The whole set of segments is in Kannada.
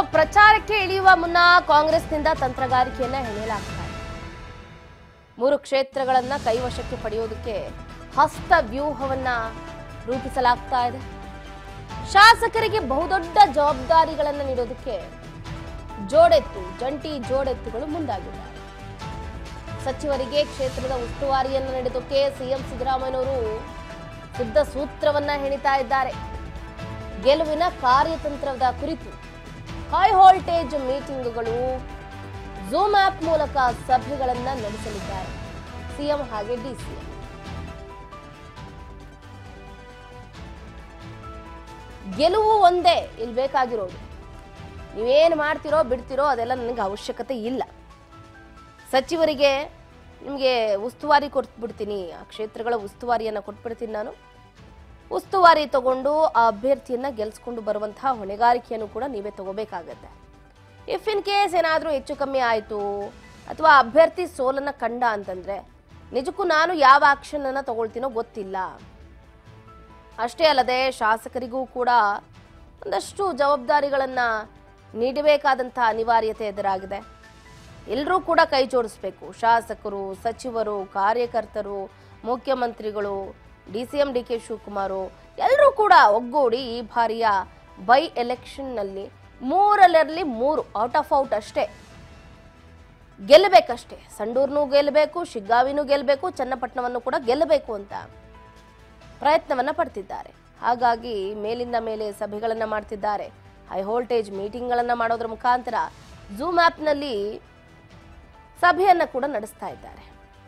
ಪ್ರಚಾರಕ್ಕೆ ಇಳಿಯುವ ಮುನ್ನ ಕಾಂಗ್ರೆಸ್ನಿಂದ ತಂತ್ರಗಾರಿಕೆಯನ್ನ ಹೆಣೆಯಲಾಗ್ತಾ ಇದೆ. 3 ಕ್ಷೇತ್ರಗಳನ್ನ ಕೈವಶಕ್ಕೆ ಪಡೆಯೋದಕ್ಕೆ ಹಸ್ತ ವ್ಯೂಹವನ್ನ ರೂಪಿಸಲಾಗ್ತಾ ಇದೆ. ಶಾಸಕರಿಗೆ ಬಹುದೊಡ್ಡ ಜವಾಬ್ದಾರಿಗಳನ್ನು ನೀಡೋದಕ್ಕೆ ಜಂಟಿ ಜೋಡೆತ್ತುಗಳು ಮುಂದಾಗಿದ್ದಾರೆ. ಸಚಿವರಿಗೆ ಕ್ಷೇತ್ರದ ಉಸ್ತುವಾರಿಯನ್ನು ನೀಡೋದಕ್ಕೆ ಸಿಎಂ ಸಿದ್ದರಾಮಯ್ಯನವರು ಸಿದ್ಧ ಸೂತ್ರವನ್ನ ಹೆಣಿತಾ ಇದ್ದಾರೆ. ಗೆಲುವಿನ ಕಾರ್ಯತಂತ್ರದ ಕುರಿತು ಹೈ ವೋಲ್ಟೇಜ್ ಮೀಟಿಂಗ್ಗಳು, ಝೂಮ್ ಆಪ್ ಮೂಲಕ ಸಭೆಗಳನ್ನ ನಡೆಸಲಿದ್ದಾರೆ ಸಿಎಂ ಹಾಗೆ ಡಿಸಿಎಂ. ಗೆಲುವು ಒಂದೇ ಇಲ್ಲಿ ಬೇಕಾಗಿರೋದು. ನೀವೇನು ಮಾಡ್ತಿರೋ ಬಿಡ್ತಿರೋ ಅದೆಲ್ಲ ನನಗೆ ಅವಶ್ಯಕತೆ ಇಲ್ಲ. ಸಚಿವರಿಗೆ ನಿಮಗೆ ಉಸ್ತುವಾರಿ ಕೊಟ್ಬಿಡ್ತೀನಿ, ಆ ಕ್ಷೇತ್ರಗಳ ಉಸ್ತುವಾರಿಯನ್ನು ಕೊಟ್ಬಿಡ್ತೀನಿ. ನಾನು ಉಸ್ತುವಾರಿ ತಗೊಂಡು ಆ ಅಭ್ಯರ್ಥಿಯನ್ನ ಗೆಲ್ಸ್ಕೊಂಡು ಬರುವಂತಹ ಹೊಣೆಗಾರಿಕೆಯನ್ನು ಕೂಡ ನೀವೇ ತಗೋಬೇಕಾಗತ್ತೆ. ಇಫ್ ಇನ್ ಕೇಸ್ ಏನಾದರೂ ಹೆಚ್ಚು ಕಮ್ಮಿ ಆಯಿತು ಅಥವಾ ಅಭ್ಯರ್ಥಿ ಸೋಲನ್ನ ಕಂಡ ಅಂತಂದ್ರೆ ನಿಜಕ್ಕೂ ನಾನು ಯಾವ ಆಕ್ಷನ್ ಅನ್ನ ತಗೊಳ್ತೀನೋ ಗೊತ್ತಿಲ್ಲ. ಅಷ್ಟೇ ಅಲ್ಲದೆ ಶಾಸಕರಿಗೂ ಕೂಡ ಒಂದಷ್ಟು ಜವಾಬ್ದಾರಿಗಳನ್ನ ನೀಡಬೇಕಾದಂತಹ ಅನಿವಾರ್ಯತೆ ಎದುರಾಗಿದೆ. ಎಲ್ಲರೂ ಕೂಡ ಕೈ ಜೋಡಿಸ್ಬೇಕು. ಶಾಸಕರು, ಸಚಿವರು, ಕಾರ್ಯಕರ್ತರು, ಮುಖ್ಯಮಂತ್ರಿಗಳು, ಡಿಸಿಎಂ ಡಿಕೆ ಶಿವಕುಮಾರ್ ಎಲ್ಲರೂ ಕೂಡ ಒಗ್ಗೂಡಿ ಈ ಬಾರಿಯ ಬೈ ಎಲೆಕ್ಷನ್ ನಲ್ಲಿ 3ರಲ್ಲಿ 3 ಔಟ್ ಆಫ್ ಔಟ್ ಅಷ್ಟೇ ಗೆಲ್ಲಬೇಕಷ್ಟೇ. ಸಂಡೂರ್ನೂ ಗೆಲ್ಲಬೇಕು, ಶಿಗ್ಗಾವಿನೂ ಗೆಲ್ಲಬೇಕು, ಚನ್ನಪಟ್ಟಣವನ್ನು ಕೂಡ ಗೆಲ್ಲಬೇಕು ಅಂತ ಪ್ರಯತ್ನವನ್ನ ಪಡ್ತಿದ್ದಾರೆ. ಹಾಗಾಗಿ ಮೇಲಿಂದ ಮೇಲೆ ಸಭೆಗಳನ್ನ ಮಾಡ್ತಿದ್ದಾರೆ. ಹೈ ವೋಲ್ಟೇಜ್ ಮೀಟಿಂಗ್ಗಳನ್ನ ಮಾಡೋದ್ರ ಮುಖಾಂತರ ಝೂಮ್ ಆಪ್ನಲ್ಲಿ ಸಭೆಯನ್ನ ಕೂಡ ನಡೆಸ್ತಾ ಇದ್ದಾರೆ.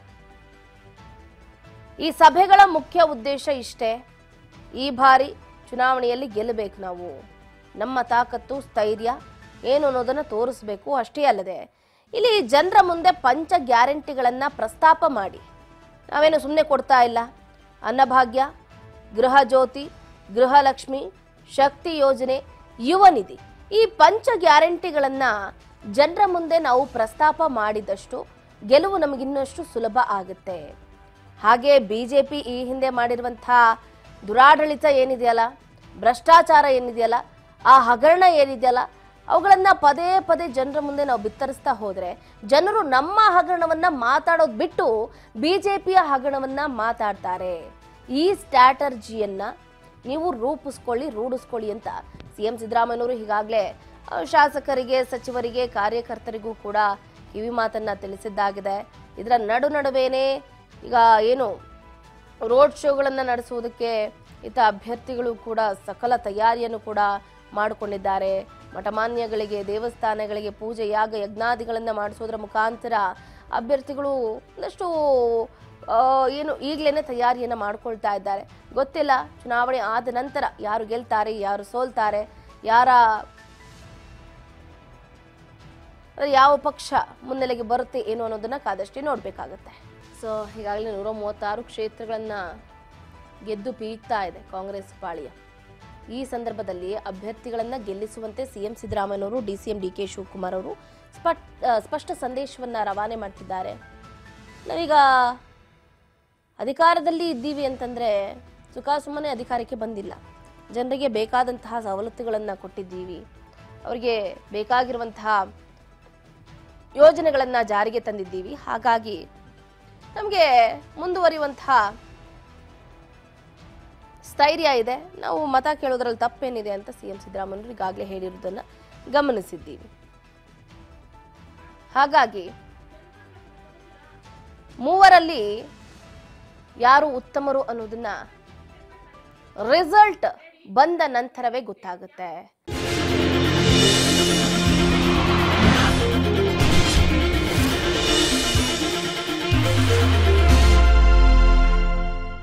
ಈ ಸಭೆಗಳ ಮುಖ್ಯ ಉದ್ದೇಶ ಇಷ್ಟೇ, ಈ ಬಾರಿ ಚುನಾವಣೆಯಲ್ಲಿ ಗೆಲ್ಲಬೇಕು, ನಾವು ನಮ್ಮ ತಾಕತ್ತು ಸ್ಥೈರ್ಯ ಏನು ಅನ್ನೋದನ್ನ ತೋರಿಸಬೇಕು. ಅಷ್ಟೇ ಅಲ್ಲದೆ ಇಲ್ಲಿ ಜನರ ಮುಂದೆ ಪಂಚ ಗ್ಯಾರಂಟಿಗಳನ್ನ ಪ್ರಸ್ತಾಪ ಮಾಡಿ, ನಾವೇನು ಸುಮ್ಮನೆ ಕೊಡ್ತಾ ಇಲ್ಲ, ಅನ್ನಭಾಗ್ಯ, ಗೃಹ ಜ್ಯೋತಿ, ಗೃಹಲಕ್ಷ್ಮಿ, ಶಕ್ತಿ ಯೋಜನೆ, ಯುವ ನಿಧಿ, ಈ ಪಂಚ ಗ್ಯಾರಂಟಿಗಳನ್ನ ಜನರ ಮುಂದೆ ನಾವು ಪ್ರಸ್ತಾಪ ಮಾಡಿದಷ್ಟು ಗೆಲುವು ನಮಗಿನ್ನಷ್ಟು ಸುಲಭ ಆಗುತ್ತೆ. ಹಾಗೆ ಬಿಜೆಪಿ ಈ ಹಿಂದೆ ಮಾಡಿರುವಂತಹ ದುರಾಡಳಿತ ಏನಿದೆಯಲ್ಲ, ಭ್ರಷ್ಟಾಚಾರ ಏನಿದೆಯಲ್ಲ, ಆ ಹಗರಣ ಏನಿದೆಯಲ್ಲ, ಅವುಗಳನ್ನ ಪದೇ ಪದೇ ಜನರ ಮುಂದೆ ನಾವು ಬಿತ್ತರಿಸ್ತಾ ಹೋದ್ರೆ ಜನರು ನಮ್ಮ ಹಗರಣವನ್ನ ಮಾತಾಡೋದು ಬಿಟ್ಟು ಬಿಜೆಪಿಯ ಹಗರಣವನ್ನ ಮಾತಾಡ್ತಾರೆ. ಈ ಸ್ಟ್ರಾಟರ್ಜಿಯನ್ನ ನೀವು ರೂಢಿಸ್ಕೊಳ್ಳಿ ಅಂತ ಸಿಎಂ ಸಿದ್ದರಾಮಯ್ಯನವರು ಈಗಾಗಲೇ ಶಾಸಕರಿಗೆ, ಸಚಿವರಿಗೆ, ಕಾರ್ಯಕರ್ತರಿಗೂ ಕೂಡ ಕಿವಿ ಮಾತನ್ನ ತಿಳಿಸಿದ್ದಾಗಿದೆ. ಇದರ ನಡುವೇನೆ ಈಗ ಏನು ರೋಡ್ ಶೋಗಳನ್ನ ನಡೆಸುವುದಕ್ಕೆ ಇತ ಅಭ್ಯರ್ಥಿಗಳು ಕೂಡ ಸಕಲ ತಯಾರಿಯನ್ನು ಕೂಡ ಮಾಡಿಕೊಂಡಿದ್ದಾರೆ. ಮಠಮಾನ್ಯಗಳಿಗೆ, ದೇವಸ್ಥಾನಗಳಿಗೆ ಪೂಜೆ, ಯಾಗ, ಯಜ್ಞಾದಿಗಳನ್ನ ಮಾಡಿಸೋದ್ರ ಮುಖಾಂತರ ಅಭ್ಯರ್ಥಿಗಳು ಒಂದಷ್ಟು ಏನು ಈಗಲೇ ತಯಾರಿಯನ್ನು ಮಾಡ್ಕೊಳ್ತಾ ಇದ್ದಾರೆ. ಗೊತ್ತಿಲ್ಲ ಚುನಾವಣೆ ಆದ ನಂತರ ಯಾರು ಗೆಲ್ತಾರೆ, ಯಾರು ಸೋಲ್ತಾರೆ, ಯಾವ ಪಕ್ಷ ಮುನ್ನೆಲೆಗೆ ಬರುತ್ತೆ ಏನು ಅನ್ನೋದನ್ನ ಕಾದಷ್ಟೇ ನೋಡ್ಬೇಕಾಗತ್ತೆ. ಸೊ ಈಗಾಗಲೇ 136 ಕ್ಷೇತ್ರಗಳನ್ನ ಗೆದ್ದು ಬೀಗ್ತಾ ಇದೆ ಕಾಂಗ್ರೆಸ್ ಪಾಳಿಯ. ಈ ಸಂದರ್ಭದಲ್ಲಿ ಅಭ್ಯರ್ಥಿಗಳನ್ನ ಗೆಲ್ಲಿಸುವಂತೆ ಸಿಎಂ ಸಿದ್ದರಾಮಯ್ಯನವರು, ಡಿಸಿಎಂ ಡಿಕೆ ಶಿವಕುಮಾರ್ ಅವರು ಸ್ಪಷ್ಟ ಸಂದೇಶವನ್ನ ರವಾನೆ ಮಾಡ್ತಿದ್ದಾರೆ. ನಾವೀಗ ಅಧಿಕಾರದಲ್ಲಿ ಇದ್ದೀವಿ ಅಂತಂದ್ರೆ ಸುಖ ಸುಮ್ಮನೆ ಅಧಿಕಾರಕ್ಕೆ ಬಂದಿಲ್ಲ. ಜನರಿಗೆ ಬೇಕಾದಂತಹ ಸವಲತ್ತುಗಳನ್ನ ಕೊಟ್ಟಿದ್ದೀವಿ, ಅವರಿಗೆ ಬೇಕಾಗಿರುವಂತಹ ಯೋಜನೆಗಳನ್ನ ಜಾರಿಗೆ ತಂದಿದ್ದೀವಿ. ಹಾಗಾಗಿ ನಮಗೆ ಮುಂದುವರಿಯುವಂತಹ ಸ್ಥೈರ್ಯ ಇದೆ, ನಾವು ಮತ ಕೇಳೋದ್ರಲ್ಲಿ ತಪ್ಪೇನಿದೆ ಅಂತ ಸಿಎಂ ಸಿದ್ದರಾಮಯ್ಯನವರು ಈಗಾಗಲೇ ಹೇಳಿರುವುದನ್ನ ಗಮನಿಸಿದ್ದೀವಿ. ಹಾಗಾಗಿ 3ರಲ್ಲಿ ಯಾರು ಉತ್ತಮರು ಅನ್ನೋದನ್ನ ರಿಸಲ್ಟ್ ಬಂದ ನಂತರವೇ ಗೊತ್ತಾಗುತ್ತೆ.